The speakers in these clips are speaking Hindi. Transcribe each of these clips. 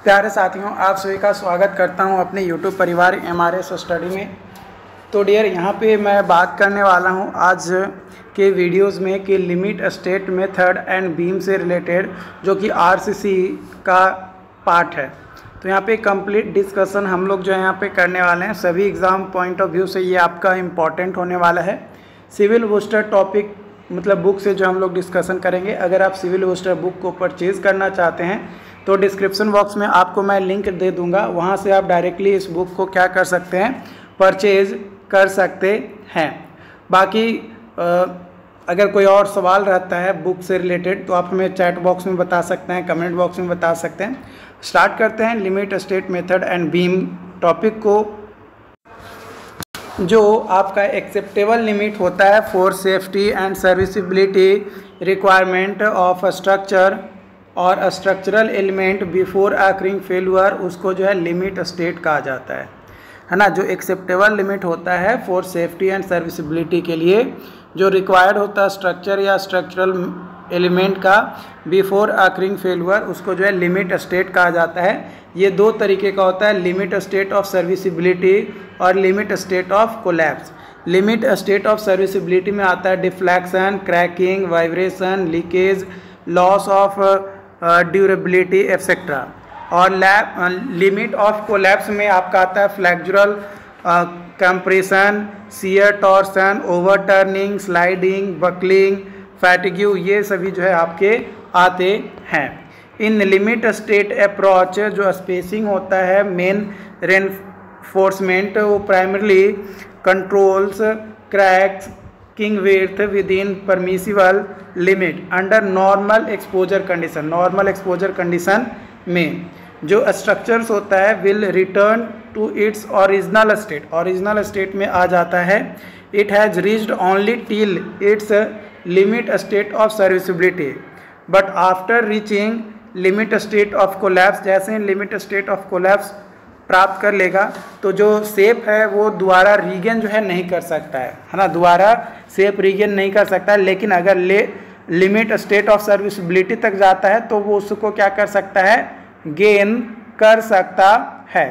प्यारे साथियों, आप सभी का स्वागत करता हूं अपने YouTube परिवार MRS स्टडी में। तो डियर, यहां पे मैं बात करने वाला हूं आज के वीडियोस में कि limit state method and beam से रिलेटेड जो कि RCC का पार्ट है। तो यहां पे कंप्लीट डिस्कशन हम लोग जो है यहाँ पे करने वाले हैं। सभी एग्ज़ाम पॉइंट ऑफ व्यू से ये आपका इम्पॉर्टेंट होने वाला है। सिविल बूस्टर टॉपिक मतलब बुक से जो हम लोग डिस्कशन करेंगे। अगर आप सिविल बूस्टर बुक को परचेज़ करना चाहते हैं तो डिस्क्रिप्शन बॉक्स में आपको मैं लिंक दे दूंगा, वहां से आप डायरेक्टली इस बुक को क्या कर सकते हैं, परचेज कर सकते हैं। बाकी अगर कोई और सवाल रहता है बुक से रिलेटेड तो आप हमें चैट बॉक्स में बता सकते हैं, कमेंट बॉक्स में बता सकते हैं। स्टार्ट करते हैं limit state method and beam topic को। जो आपका एक्सेप्टेबल लिमिट होता है for safety and serviceability requirement of structure और structural element before occurring failure, उसको जो है लिमिट स्टेट कहा जाता है ना। जो एक्सेप्टेबल लिमिट होता है फॉर सेफ्टी एंड सर्विसिबिलिटी के लिए जो रिक्वायर्ड होता है स्ट्रक्चर या स्ट्रक्चरल एलिमेंट का बिफोर अकरिंग फेल्यूर, उसको जो है लिमिट स्टेट कहा जाता है। ये दो तरीके का होता है, लिमिट स्टेट ऑफ सर्विसिबिलिटी और limit state of collapse. Limit state of serviceability में आता है deflection, cracking, vibration, leakage, loss of durability etcetera. और लिमिट ऑफ कोलैप्स में आपका आता है flexural compression, shear torsion, overturning, sliding, buckling, fatigue, ये सभी जो है आपके आते हैं। इन लिमिट स्टेट अप्रोच जो स्पेसिंग होता है मेन रेनफोर्समेंट, वो primarily controls cracks king width within permissible limit under normal exposure condition. Normal exposure condition में जो स्ट्रक्चर्स होता है will return to its original state. Original state में आ जाता है। It has reached only till its limit state of serviceability but after reaching limit state of collapse, जैसे लिमिट स्टेट ऑफ कोलैप्स प्राप्त कर लेगा तो जो शेप है वो दोबारा रीगेन जो है नहीं कर सकता है ना, दोबारा शेप रीगेन नहीं कर सकता है। लेकिन अगर लिमिट स्टेट ऑफ सर्विसिबिलिटी तक जाता है तो वो उसको क्या कर सकता है, गेन कर सकता है।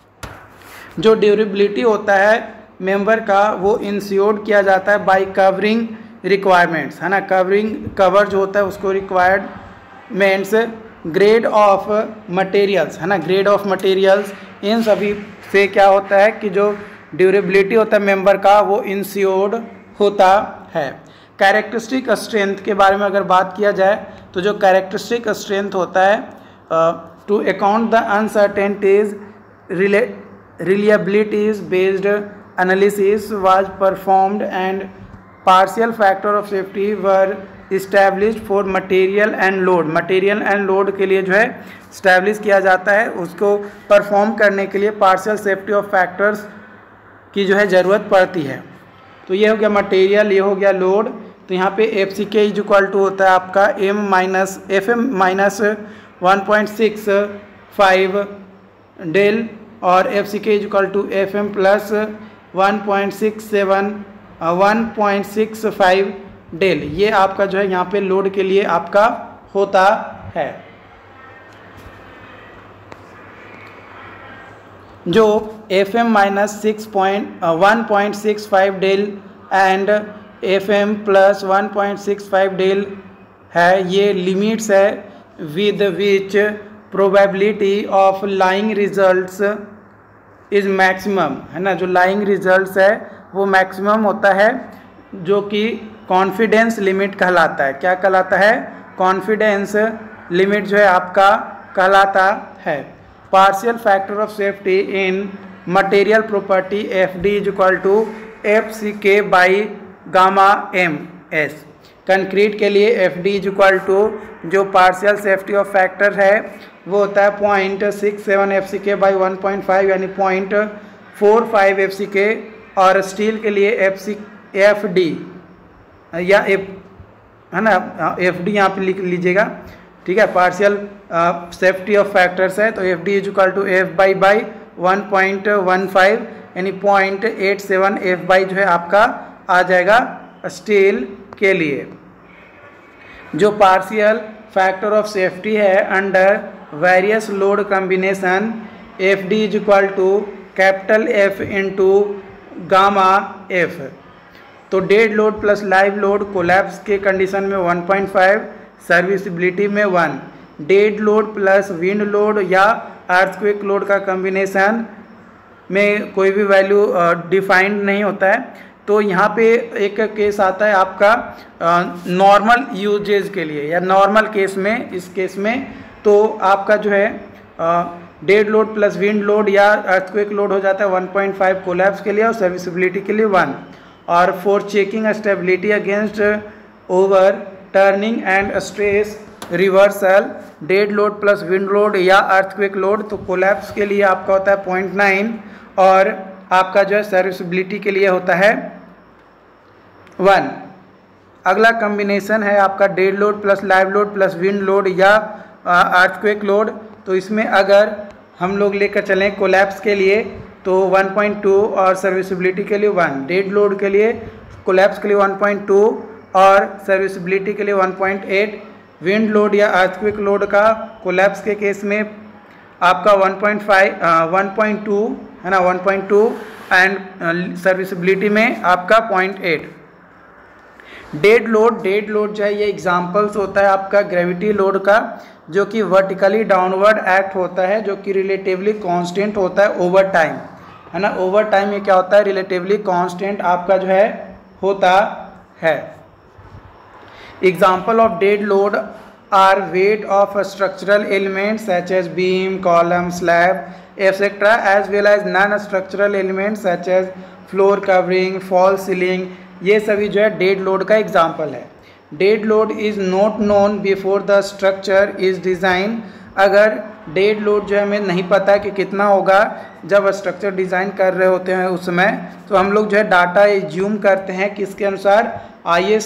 जो ड्यूरेबिलिटी होता है मेंबर का वो इंश्योर्ड किया जाता है बाय कवरिंग रिक्वायरमेंट्स, है ना। कवर जो होता है उसको रिक्वायरमेंट्स, ग्रेड ऑफ मटेरियल्स, है ना, ग्रेड ऑफ मटेरियल्स, इन सभी से क्या होता है कि जो ड्यूरेबिलिटी होता है मेंबर का वो इंश्योर्ड होता है। कैरेक्टरिस्टिक स्ट्रेंथ के बारे में अगर बात किया जाए तो जो कैरेक्टरिस्टिक स्ट्रेंथ होता है to account the uncertainties reliabilities based analysis was performed and partial factor of safety were established for material and load. Material and load के लिए जो है इस्टेब्लिश किया जाता है, उसको परफॉर्म करने के लिए पार्शियल सेफ्टी ऑफ फैक्टर्स की जो है ज़रूरत पड़ती है। तो ये हो गया मटेरियल, ये हो गया लोड। तो यहाँ पे FCK इज इक्वल टू होता है आपका FM माइनस 1.65 डेल और FCK is equal to FM plus 1.65 del. ये आपका जो है यहाँ पे लोड के लिए आपका होता है। जो FM minus 1.65 del and FM plus 1.65 del है, ये लिमिट्स है with which probability of lying results is maximum, है ना। जो लाइंग रिजल्ट्स है वो मैक्सिमम होता है, जो कि कॉन्फिडेंस लिमिट कहलाता है। क्या कहलाता है, कॉन्फिडेंस लिमिट जो है आपका कहलाता है। Partial factor of safety in material property FD is equal to FCK by gamma MS। Concrete के लिए FD इज इक्वल टू जो पार्शियल सेफ्टी ऑफ फैक्टर है वो होता है 0.67 FCK बाई 1.5 यानी 0.45 FCK। और स्टील के लिए FD या है ना, FD यहाँ पे लिख लीजिएगा, ठीक है। पार्शियल सेफ्टी ऑफ फैक्टर्स है तो FD is equal to F by 1.15 यानी 0.87 F बाई जो है आपका आ जाएगा स्टील के लिए। जो पार्शियल फैक्टर ऑफ सेफ्टी है under various load combination F D is equal to capital F into gamma F. तो dead load plus live load collapse के कंडीशन में 1.5, सर्विसिबिलिटी में 1। Dead load plus wind load या अर्थक्वेक लोड का कॉम्बिनेशन में कोई भी वैल्यू डिफाइंड नहीं होता है। तो यहाँ पे एक केस आता है आपका नॉर्मल यूजेज के लिए या नॉर्मल केस में, इस केस में तो आपका जो है dead load plus wind load या अर्थक्वेक लोड हो जाता है 1.5 कोलैप्स के लिए और सर्विसिबिलिटी के लिए 1। और for checking stability against overturning and stress reversal dead load plus wind load या अर्थक्वेक लोड, तो कोलैप्स के लिए आपका होता है 0.9 और आपका जो है सर्विसिबिलिटी के लिए होता है 1। अगला कॉम्बिनेशन है आपका dead load plus live load plus wind load या अर्थक्वेक लोड। तो इसमें अगर हम लोग लेकर चलें कोलैप्स के लिए तो 1.2 और सर्विसिबिलिटी के लिए 1। डेड लोड के लिए कोलैप्स के लिए 1.2 और सर्विसिबिलिटी के लिए 1.8। विंड लोड या अर्थक्वेक लोड का कोलैप्स के केस में आपका 1.2 है ना, 1.2 एंड सर्विसिबिलिटी में आपका 0.8। डेड लोड जो है ये एग्जांपल्स होता है आपका ग्रेविटी लोड का, जो कि वर्टिकली डाउनवर्ड एक्ट होता है, जो कि रिलेटिवली कांस्टेंट होता है ओवर टाइम, है ना। ओवर टाइम ये क्या होता है, रिलेटिवली कांस्टेंट आपका जो है होता है। Example of dead load are weight of structural elements such as beam, column, slab etc. as well as non-structural elements such as floor covering, fall ceiling, ये सभी जो है डेड लोड का एग्जाम्पल है। Dead load is not known before the structure is design. अगर डेड लोड जो है हमें नहीं पता कि कितना होगा जब स्ट्रक्चर डिज़ाइन कर रहे होते हैं उस समय, तो हम लोग जो है डाटा एज्यूम करते हैं किसके अनुसार, IS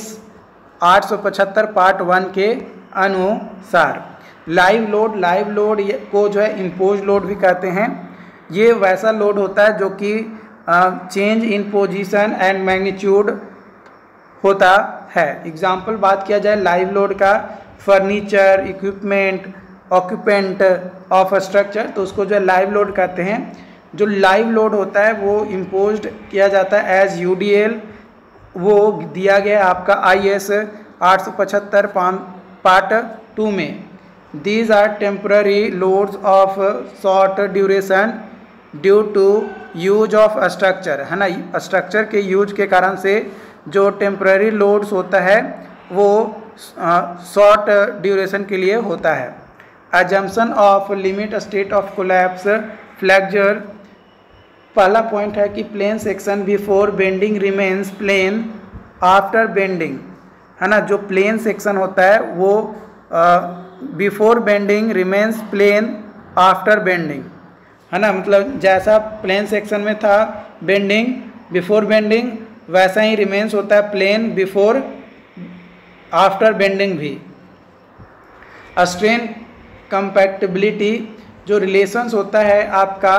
875 पार्ट 1 के अनुसार। लाइव लोड को जो है इम्पोज लोड भी कहते हैं। ये वैसा लोड होता है जो कि change in position and magnitude होता है। एग्जाम्पल बात किया जाए लाइव लोड का, furniture, equipment, occupant of structure, तो उसको जो है लाइव लोड कहते हैं। जो लाइव लोड होता है वो इम्पोज्ड किया जाता है एज UDL, वो दिया गया है आपका IS 875 पार्ट 2 में। These are temporary loads of short duration due to use of structure, है ना। स्ट्रक्चर के यूज के कारण से जो टेम्पररी लोड्स होता है वो शॉर्ट ड्यूरेशन के लिए होता है। Assumption of limit state of collapse flexure, पहला पॉइंट है कि plane section before bending remains plane after bending, है ना। जो प्लेन सेक्शन होता है वो before bending remains plane after bending, है ना। मतलब जैसा प्लेन सेक्शन में था बेंडिंग बिफोर बेंडिंग, वैसा ही रिमेन्स होता है प्लेन बिफोर आफ्टर बेंडिंग भी। स्ट्रेन कंपैक्टिबिलिटी, जो रिलेशंस होता है आपका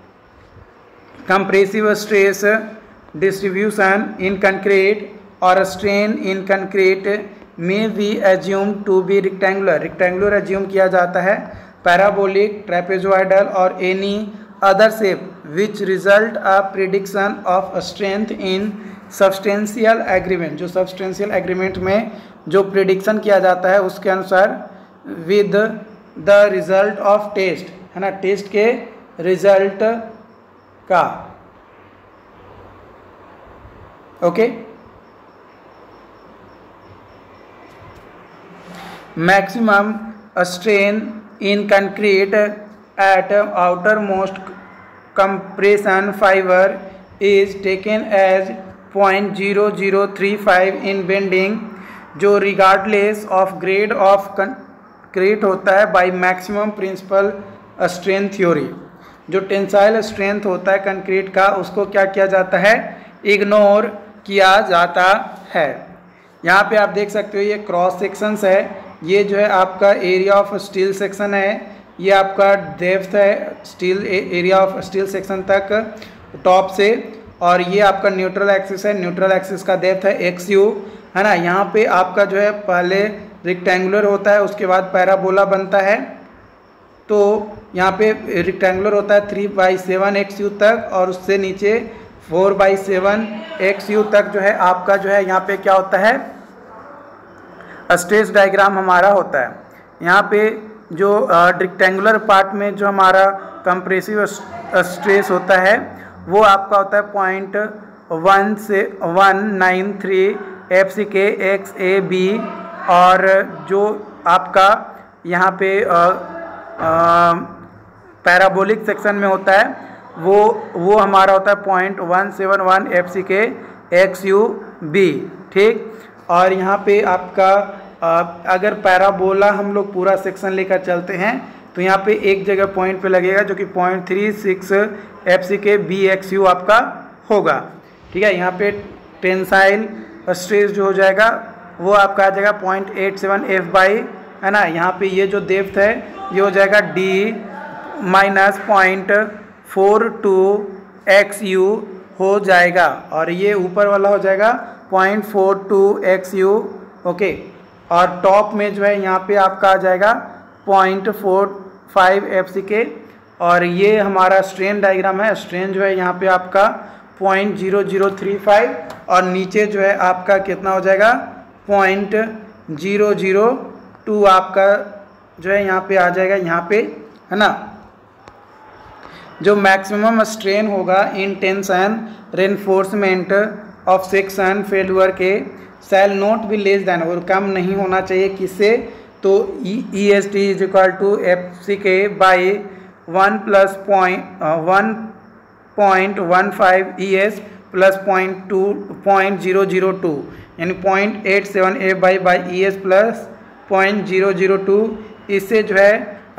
compressive stress distribution in concrete और स्ट्रेन इन कंक्रीट में be assume to be rectangular assume किया जाता है, पैराबोलिक, ट्रेपेजोइडल और any other shape which result a prediction of strength in substantial agreement. जो सब्सटेंशियल एग्रीमेंट में जो प्रिडिक्शन किया जाता है उसके अनुसार with the result of test, है ना, टेस्ट के रिजल्ट का। Okay, maximum strain in concrete at outermost compression fiber is taken as 0.0035 in bending, जो regardless of grade of concrete होता है by maximum principal strength theory। जो टेंसाइल स्ट्रेंथ होता है कंक्रीट का उसको क्या किया जाता है, इग्नोर किया जाता है। यहाँ पे आप देख सकते हो ये क्रॉस सेक्शंस है, ये जो है आपका एरिया ऑफ स्टील सेक्शन है, ये आपका डेप्थ है steel area of steel section तक टॉप से, और ये आपका न्यूट्रल एक्सिस है, न्यूट्रल एक्सिस का डेप्थ है XU, है ना। यहाँ पे आपका जो है पहले रेक्टेंगुलर होता है, उसके बाद पैराबोला बनता है, तो यहाँ पे रेक्टेंगुलर होता है 3/7 XU तक, और उससे नीचे 4/7 XU तक जो है आपका जो है यहाँ पे क्या होता है, स्ट्रेस डायग्राम हमारा होता है। यहाँ पे जो रेक्टेंगुलर पार्ट में जो हमारा कंप्रेसिव स्ट्रेस होता है वो आपका होता है 0.1 से 193 FCK XAB, और जो आपका यहाँ पे पैराबोलिक सेक्शन में होता है वो हमारा होता है 0.171 FCK XUB, ठीक। और यहाँ पे आपका अगर पैराबोला हम लोग पूरा सेक्शन लेकर चलते हैं तो यहाँ पे एक जगह पॉइंट पे लगेगा जो कि 0.36 FCK BXU आपका होगा, ठीक है। यहाँ पे टेंसाइल स्ट्रेस जो हो जाएगा वो आपका आ जाएगा 0.87 F बाई, है ना। यहाँ पे ये जो डेप्थ है ये हो जाएगा D माइनस 0.42 XU हो जाएगा, और ये ऊपर वाला हो जाएगा 0.42 XU, ओके। और टॉप में जो है यहाँ पे आपका आ जाएगा 0.45 FCK, और ये हमारा स्ट्रेन डायग्राम है। स्ट्रेन जो है यहाँ पे आपका 0.0035, और नीचे जो है आपका कितना हो जाएगा 0.002 आपका जो है यहाँ पे आ जाएगा, यहाँ पे, है ना। जो मैक्सिमम स्ट्रेन होगा in tension reinforcement of section failure के shall not be less than, और कम नहीं होना चाहिए किससे, तो EST is equal to FCK by 1 plus 1.15 ES plus 0.002, यानी 0.87 F बाई ES प्लस 0.002, इससे जो है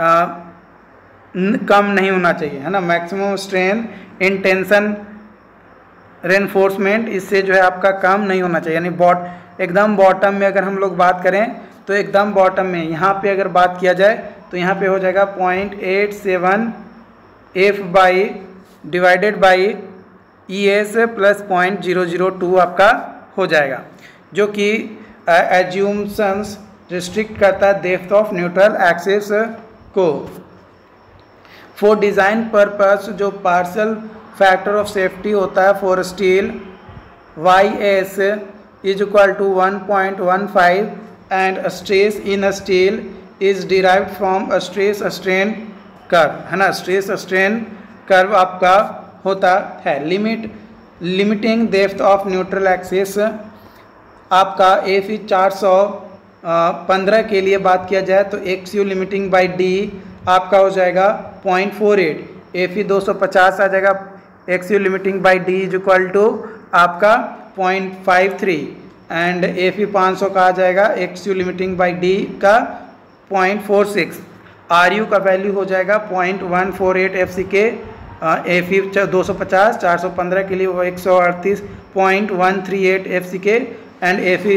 कम नहीं होना चाहिए, है ना। Maximum strain in tension reinforcement, इससे जो है आपका कम नहीं होना चाहिए, यानी एकदम बॉटम में अगर हम लोग बात करें तो एकदम बॉटम में यहाँ पे अगर बात किया जाए तो यहाँ पे हो जाएगा 0.87 F by divided by ES plus 0.002 आपका हो जाएगा, जो कि एज्यूम्शंस रिस्ट्रिक्ट करता है डेप्थ ऑफ न्यूट्रल एक्सिस को। फॉर डिज़ाइन पर्पस जो पार्शियल फैक्टर ऑफ सेफ्टी होता है for steel YS is equal to 1.15 and stress in steel is derived from stress strain curve, है ना। स्ट्रेस स्ट्रेन कर्व आपका होता है। Limiting depth of neutral axis आपका FE 415 के लिए बात किया जाए तो XU लिमिटिंग बाई D आपका हो जाएगा 0.48, FE 250 आ जाएगा XU limiting by D is equal to आपका 0.53, एंड FE 500 का आ जाएगा XU लिमिटिंग बाई D का 0.46, RU का वैल्यू हो जाएगा 0.148 FCK, FE 250 415 के लिए वो 138.138 FCK, एंड FE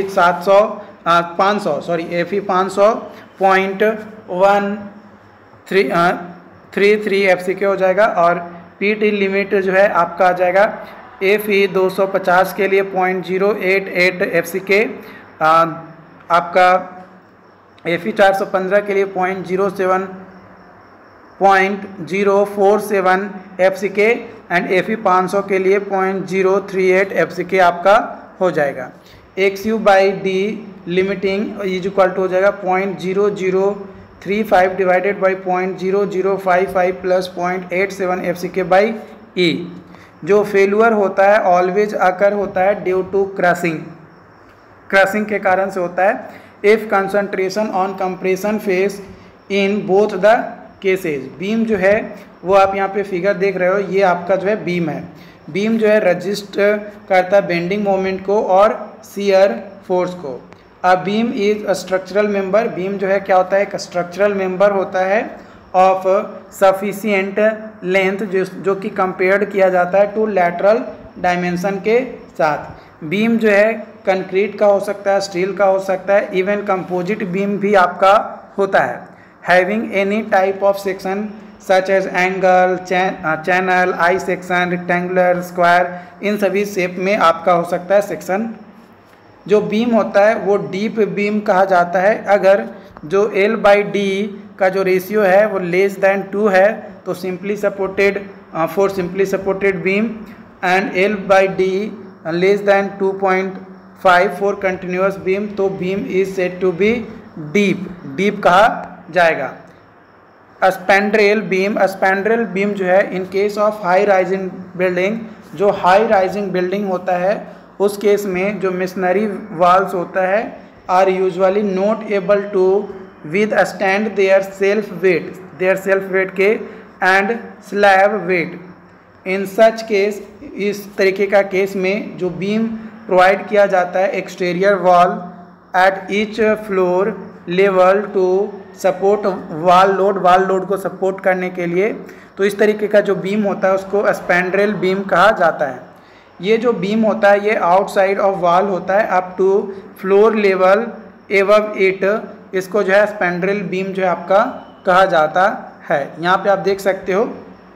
500 0.133 FCK हो जाएगा, और PT लिमिट जो है आपका आ जाएगा FE 250 के लिए 0.088 FCK, आपका FE 415 के लिए 0.047 FCK, एंड FE 500 के लिए 0.038 FCK आपका हो जाएगा। XU by D limiting is equal to हो जाएगा 0.0035 divided by 0.0055 plus 0.87 FCK by E। जो फेलुअर होता है ऑलवेज अकर होता है ड्यू टू क्रशिंग के कारण से होता है। If concentration on compression face in both the cases, beam जो है वो आप यहाँ पे फिगर देख रहे हो, ये आपका जो है बीम है। बीम जो है रजिस्ट करता है बेंडिंग मोमेंट को और शियर फोर्स को। A beam is a structural member, beam जो है क्या होता है, एक स्ट्रक्चरल मेंबर होता है ऑफ सफिशिएंट लेंथ, जो कि कंपेयर्ड किया जाता है टू लैटरल डायमेंशन के साथ। बीम जो है कंक्रीट का हो सकता है, स्टील का हो सकता है, इवन कंपोजिट बीम भी आपका होता है। Having any type of section such as angle, channel, I section, rectangular, square, इन सभी शेप में आपका हो सकता है सेक्शन। जो बीम होता है वो डीप बीम कहा जाता है अगर जो L/D का जो रेशियो है वो लेस दैन 2 है, तो simply supported for simply supported beam, and L/D less than 2.5 for continuous beam, तो beam is said to be deep कहा जाएगा। स्पैंड्रेल बीम जो है in case of high rising building, जो हाई राइजिंग बिल्डिंग होता है उस केस में जो मिशनरी वॉल्स होता है are usually not able to withstand their self weight के and slab weight. In such case, इस तरीके का केस में जो बीम प्रोवाइड किया जाता है exterior wall at each floor level to support wall load को सपोर्ट करने के लिए, तो इस तरीके का जो बीम होता है उसको स्पैंड्रेल बीम कहा जाता है। ये जो बीम होता है ये आउटसाइड ऑफ वॉल होता है up to floor level above it, इसको जो है स्पैंड्रेल बीम जो है आपका कहा जाता है। यहाँ पे आप देख सकते हो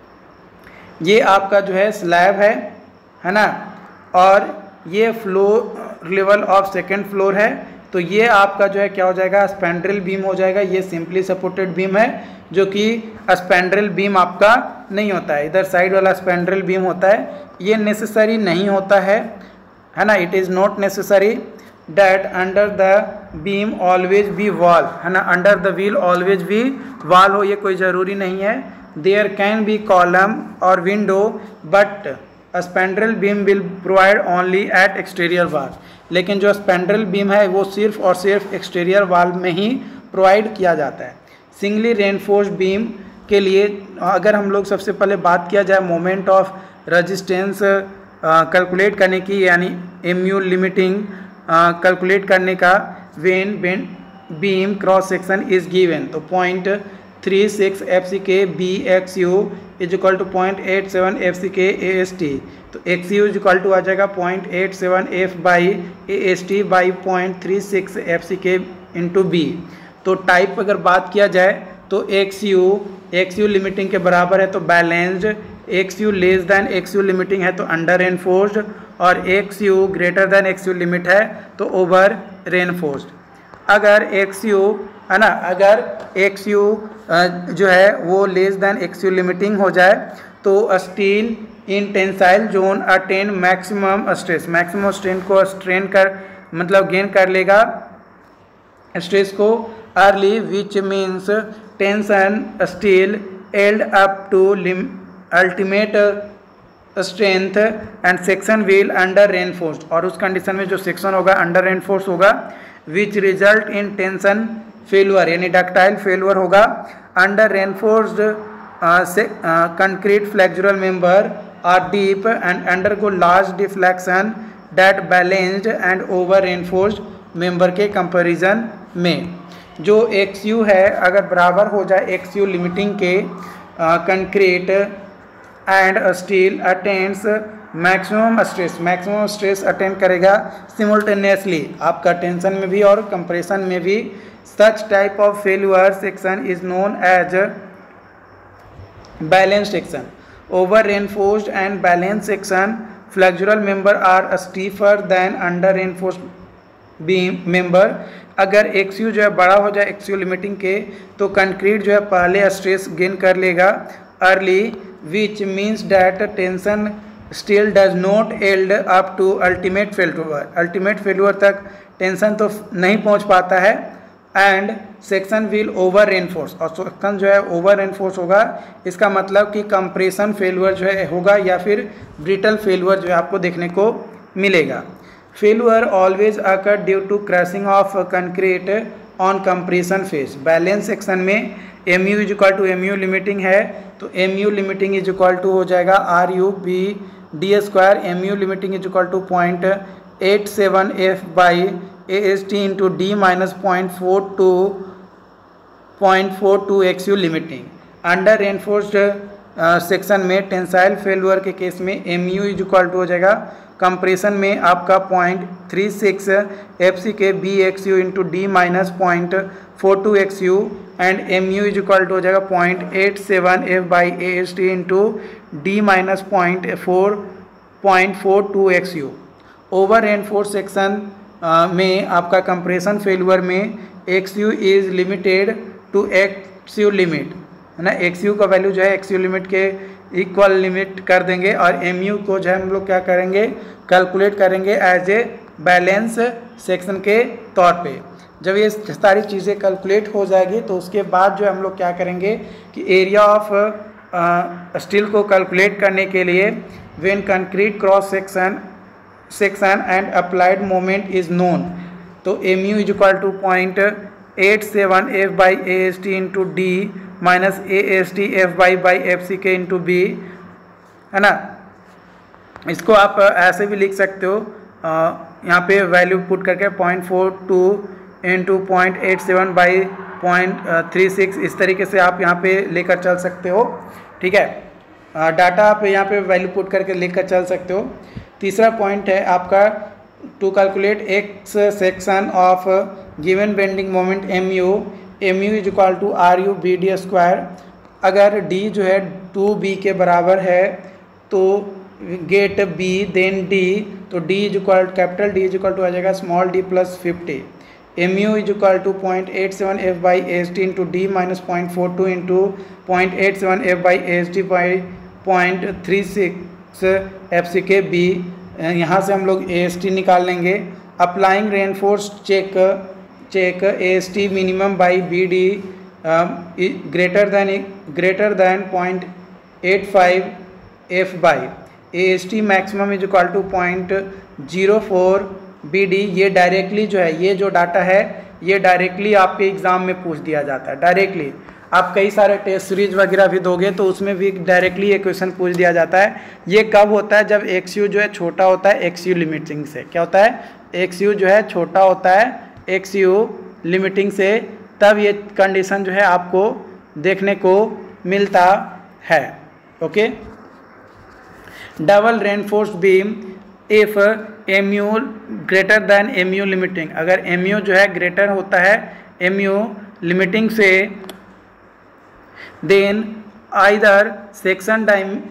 ये आपका जो है स्लैब है ना, और ये floor level of second floor है, तो ये आपका जो है क्या हो जाएगा, स्पैंड्रेल बीम हो जाएगा। ये सिंपली सपोर्टेड बीम है जो कि स्पैंड्रेल बीम आपका नहीं होता है, इधर साइड वाला स्पैंड्रेल बीम होता है। ये नेसेसरी नहीं होता है ना, it is not necessary that under the beam always be wall, है ना, under the wheel always be wall हो, ये कोई ज़रूरी नहीं है। देयर कैन बी कॉलम और window but spandrel beam will provide only at exterior wall, लेकिन जो स्पैंड्रेल बीम है वो सिर्फ और सिर्फ एक्सटीरियर वॉल में ही प्रोवाइड किया जाता है। सिंगली रेनफोर्स्ड बीम के लिए अगर हम लोग सबसे पहले बात किया जाए मोमेंट ऑफ रेजिस्टेंस कैलकुलेट करने की, यानी MU लिमिटिंग कैलकुलेट करने का, when beam cross section is given, तो 0.36 FCK BXU is equal to 0.87 FCK AST, तो XU इज इक्वल टू आ जाएगा 0.87 F by AST by 0.36 FCK into B। तो टाइप अगर बात किया जाए तो XU लिमिटिंग के बराबर है तो balanced, XU less than XU limiting है तो अंडर रेनफोर्स्ड, और XU greater than XU limit है तो ओवर रेनफोर्स्ड। अगर XU है ना, अगर XU जो है वो लेस दैन XU लिमिटिंग हो जाए तो steel in tensile zone attain maximum strain को स्ट्रेन कर मतलब गेन कर लेगा स्ट्रेस को early, which means tension steel yield up to ultimate strength and section will under reinforced, और उस कंडीशन में जो सेक्शन होगा अंडर रेनफोर्स होगा, which result in tension failure यानी डक्टाइल फेलुअर होगा। Under reinforced concrete flexural member are deep and undergo large deflection that balanced and over reinforced member के कंपैरिजन में। जो XU है अगर बराबर हो जाए XU लिमिटिंग के, concrete and steel attains maximum stress attain करेगा सिमुल्टेनियसली, आपका टेंशन में भी और कंप्रेशन में भी। Such type of failure section is known as balance section. Over reinforced and balance section flexural member are stiffer than under reinforced beam member. अगर XU जो है बड़ा हो जाए XU लिमिटिंग के तो कंक्रीट जो है पहले स्ट्रेस गेन कर लेगा early, which means that tension still does not yield up to ultimate failure तक टेंशन तो नहीं पहुंच पाता है, and section will over reinforce, और सेक्शन जो है ओवर रेनफोर्स होगा। इसका मतलब कि कंप्रेशन फेल्यूअर जो है होगा या फिर ब्रिटल फेल्यूअर जो है आपको देखने को मिलेगा। Failure always occur due to crushing of concrete on compression face. Balance section में MU is equal to MU limiting है तो MU limiting is equal to हो जाएगा RU/B² MU limiting is equal to 0.87 F by AST into D minus 0.42 XU limiting. Under reinforced section में टेंसाइल फेल्यूअर के केस में MU इज इक्वल टू हो जाएगा कंप्रेशन में आपका 0.36 FCK BXU into D minus 0.42 XU, and MU is equal to हो जाएगा 0.87 F by AST into D minus 0.42 XU। Over reinforce section में आपका कंप्रेशन फेल्यूअर में XU is limited to X U limit है ना, एक्स यू का वैल्यू जो है एक्स यू लिमिट के इक्वल लिमिट कर देंगे और एम यू को जो है हम लोग क्या करेंगे, कैलकुलेट करेंगे एज ए बैलेंस सेक्शन के तौर पे। जब ये सारी चीज़ें कैलकुलेट हो जाएगी तो उसके बाद जो हम लोग क्या करेंगे कि एरिया ऑफ स्टील को कैलकुलेट करने के लिए when concrete cross section and applied moment is known, तो M U is equal to 0.87 F by A S T into D minus A S T F by F C K into B, है ना। इसको आप ऐसे भी लिख सकते हो, यहाँ पे वैल्यू पुट करके 0.42 इंटू 0.87 बाई 0.36, इस तरीके से आप यहाँ पे लेकर चल सकते हो, ठीक है। डाटा आप यहाँ पे वैल्यू पुट करके लेकर चल सकते हो। तीसरा पॉइंट है आपका to calculate X section of given bending moment M U is equal to R U B D square. अगर डी जो है 2b के बराबर है तो गेट बी देन डी, तो D is equal capital D is equal to आ जाएगा small D plus 50। M U is equal to 0.87 F by S T into D minus 0.42 into 0.87 F by S T by 0.36 F C K B. यहाँ से हम लोग ए एस टी निकाल लेंगे। Applying reinforce check A S T minimum by B D greater than 0.85 F by A S T maximum is equal to 0.04 B D. ये डायरेक्टली जो है, ये जो डाटा है ये डायरेक्टली आपके एग्ज़ाम में पूछ दिया जाता है। डायरेक्टली आप कई सारे टेस्ट सीरीज वगैरह भी दोगे तो उसमें भी डायरेक्टली ये क्वेश्चन पूछ दिया जाता है। ये कब होता है, जब एक्स यू जो है छोटा होता है एक्स यू लिमिटिंग से। क्या होता है, एक्स यू जो है छोटा होता है एक्स यू लिमिटिंग से, तब ये कंडीशन जो है आपको देखने को मिलता है। Okay, double reinforced beam if M U greater than M U limiting. अगर एम यू जो है ग्रेटर होता है एम यू लिमिटिंग से, then either section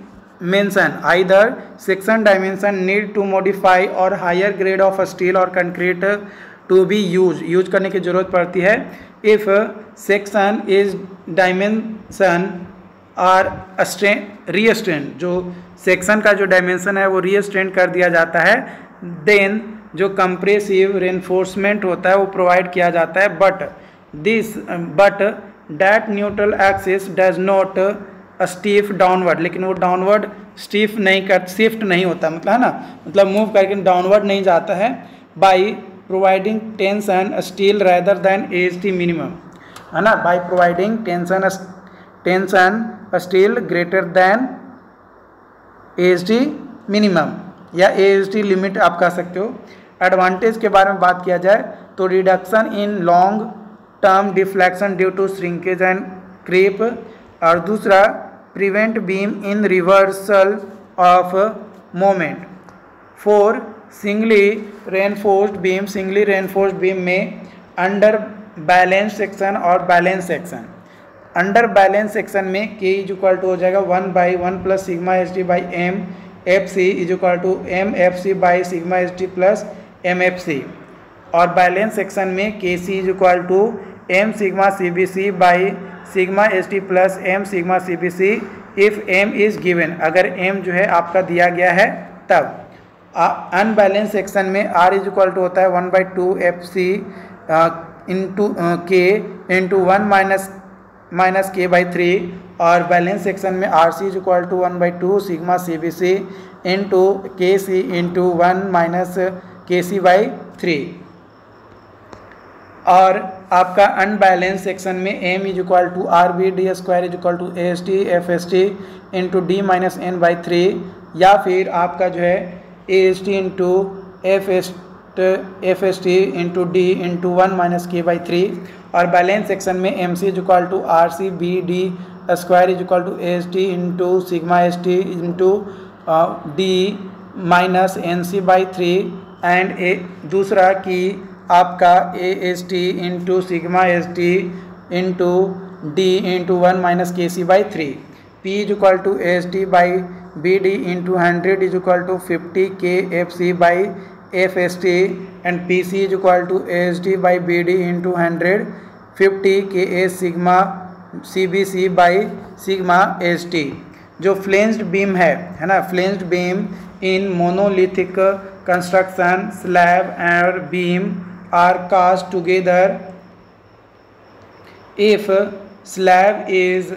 dimension need to modify और हायर ग्रेड ऑफ स्टील और कंक्रीट टू बी यूज करने की जरूरत पड़ती है। If section is dimension are restrained, जो सेक्शन का जो डायमेंशन है वो रीस्ट्रेंड कर दिया जाता है, देन जो कंप्रेसिव रेनफोर्समेंट होता है वो प्रोवाइड किया जाता है। But that neutral axis does not स्टीफ डाउनवर्ड, लेकिन वो डाउनवर्ड शिफ्ट नहीं होता, मतलब है ना, मतलब मूव करके डाउनवर्ड नहीं जाता है। By providing tension steel rather than H T minimum, है ना, by providing tension steel greater than H T minimum या एच टी लिमिट आप कह सकते हो। एडवांटेज के बारे में बात किया जाए तो reduction in long term deflection due to shrinkage and creep, और दूसरा prevent beam in reversal of moment. 4 singly reinforced beam में अंडर बैलेंस सेक्शन और balance section. Under balance section में के इज इक्वल टू हो जाएगा 1/1 plus sigma H T by M F C is equal to M F C by sigma H T plus M F C, और बैलेंस सेक्शन में के C is equal to M sigma C B C by sigma H T plus M sigma C B C if M is given, अगर एम जो है आपका दिया गया है तब। अनबैलेंस सेक्शन में आर इज इक्वल टू होता है 1/2 F C into K into 1 minus K by 3, और बैलेंस सेक्शन में R C is equal to 1/2 sigma C B C into K C into 1 minus K C by 3। और आपका अनबैलेंस सेक्शन में M is equal to R B D square is equal to A S T F S T into D minus N by 3, या फिर आपका जो है A S T into F S T into D into 1 minus K by 3, और बैलेंस सेक्शन में M C is equal to R C B D square is equal to A S T into sigma S T into D minus N C by 3, and दूसरा कि आपका A S T into sigma S T into D into 1 minus K C by 3, P is equal to A S T by B D into 100 is equal to 50 K F C by F S T, and P C is equal to A S T by B D into 100 50 के ए sigma CBC by sigma ST। जो फ्लेंज्ड बीम है ना, flanged beam in monolithic construction slab and beam are cast together if slab is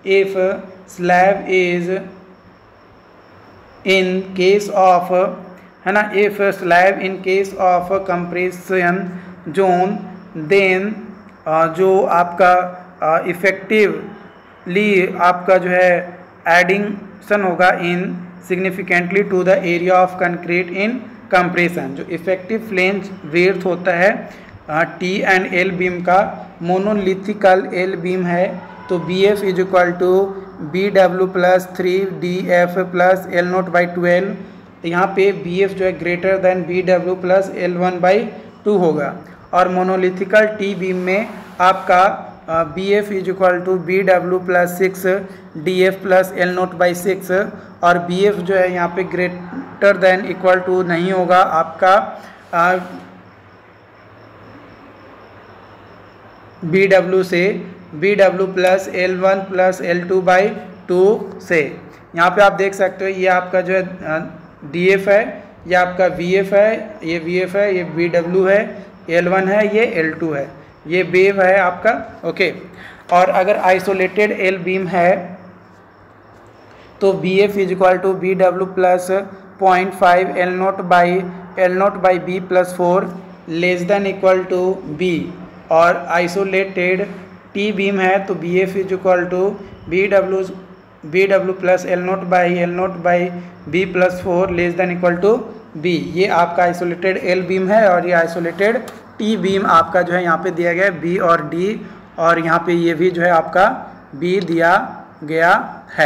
in case of है ना, if slab in case of compression zone then जो आपका इफेक्टिवली आपका जो है एडिशन होगा in significantly to the area of concrete in compression. जो इफेक्टिव फ्लेंज विड्थ होता है टी एंड एल बीम का, मोनोलिथिकल एल बीम है तो BF is equal to BW plus 3DF plus L0 by 12। यहाँ पे BF जो है greater than BW plus L1 by 2 होगा। और मोनोलिथिकल टी बीम में आपका BF is equal to BW plus 6DF plus L0 by 6। और BF जो है यहाँ पे ग्रेटर देन इक्वल टू नहीं होगा आपका BW से, BW plus L1 plus L2 by 2 से। यहाँ पे आप देख सकते हो ये आपका जो है DF है, ये आपका VF है, ये VF है, ये BW है, L1 है, ये L2 है, ये वेव है आपका। ओके। और अगर आइसोलेटेड एल बीम है तो BF is equal to BW plus 0.5 L0 by B plus 4 less than equal to B। और आइसोलेटेड टी बीम है तो BF is equal to BW plus L0 by B plus 4 less than equal to B। ये आपका आइसोलेटेड एल बीम है और ये आइसोलेटेड टी बीम आपका जो है यहाँ पे दिया गया है B और D, और यहाँ पे ये भी जो है आपका B दिया गया है।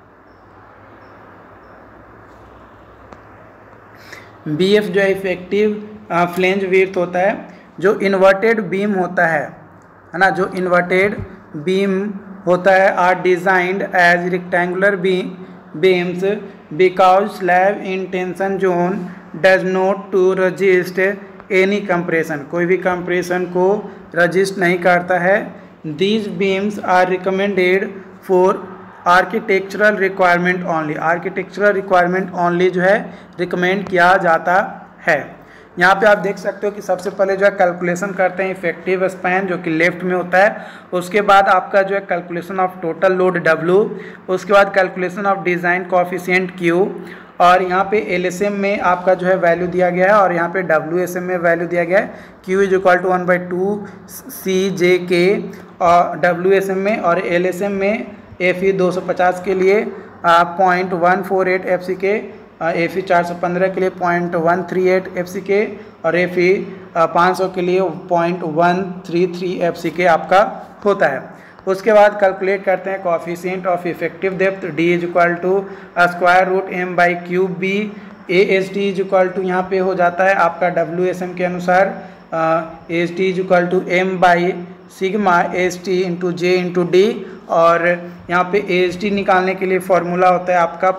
BF जो है इफेक्टिव फ्लेंज विड्थ होता है। जो इन्वर्टेड बीम होता है ना, जो इन्वर्टेड बीम होता है are designed as rectangular beams because slab in tension zone does not to resist any compression. कोई भी कंप्रेशन को रजिस्ट नहीं करता है। These beams are recommended for architectural requirement only. Architectural requirement only जो है रिकमेंड किया जाता है। यहाँ पे आप देख सकते हो कि सबसे पहले जो है कैलकुलेशन करते हैं इफेक्टिव स्पैन जो कि लेफ्ट में होता है, उसके बाद आपका जो है calculation of total load W, उसके बाद calculation of design coefficient Q, और यहाँ पे LSM में आपका जो है वैल्यू दिया गया है और यहाँ पे WSM में वैल्यू दिया गया है Q is equal to 1/2 CJK और WSM में, और LSM में FE 250 के लिए 0.148 FCK, FE 415 के लिए 0.138 FCK और FE 500 के लिए 0.133 FCK आपका होता है। उसके बाद कैलकुलेट करते हैं coefficient of effective depth D is equal to √m by cube B। AST is equal to यहाँ पे हो जाता है आपका WSM के अनुसार AST is equal to m by sigma ST into J into D। और यहाँ पे AST निकालने के लिए फॉर्मूला होता है आपका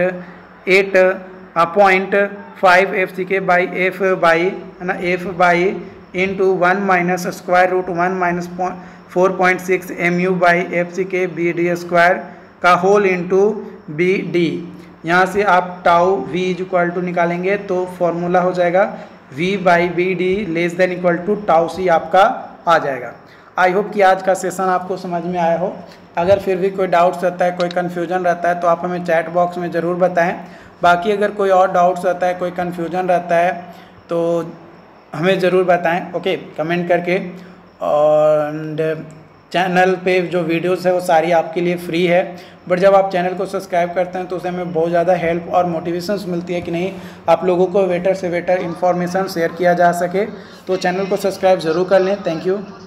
0.5 FCK बाई F बाई है ना, F by into 1 minus √1 minus 4.6 MU by FCK BD square का होल इंटू BD। यहाँ से आप tau V is equal to निकालेंगे तो फॉर्मूला हो जाएगा V by BD less than equal to tau C आपका आ जाएगा। आई होप कि आज का सेशन आपको समझ में आया हो। अगर फिर भी कोई डाउट्स रहता है, कोई कन्फ्यूजन रहता है तो आप हमें चैट बॉक्स में ज़रूर बताएं। बाकी अगर कोई और डाउट्स रहता है, कोई कन्फ्यूजन रहता है तो हमें ज़रूर बताएं, ओके, कमेंट करके। और चैनल पे जो वीडियोस है वो सारी आपके लिए फ्री है, बट जब आप चैनल को सब्सक्राइब करते हैं तो उससे हमें बहुत ज़्यादा हेल्प और मोटिवेशंस मिलती है कि नहीं आप लोगों को बेटर से बेटर इन्फॉर्मेशन शेयर किया जा सके। तो चैनल को सब्सक्राइब ज़रूर कर लें। Thank you.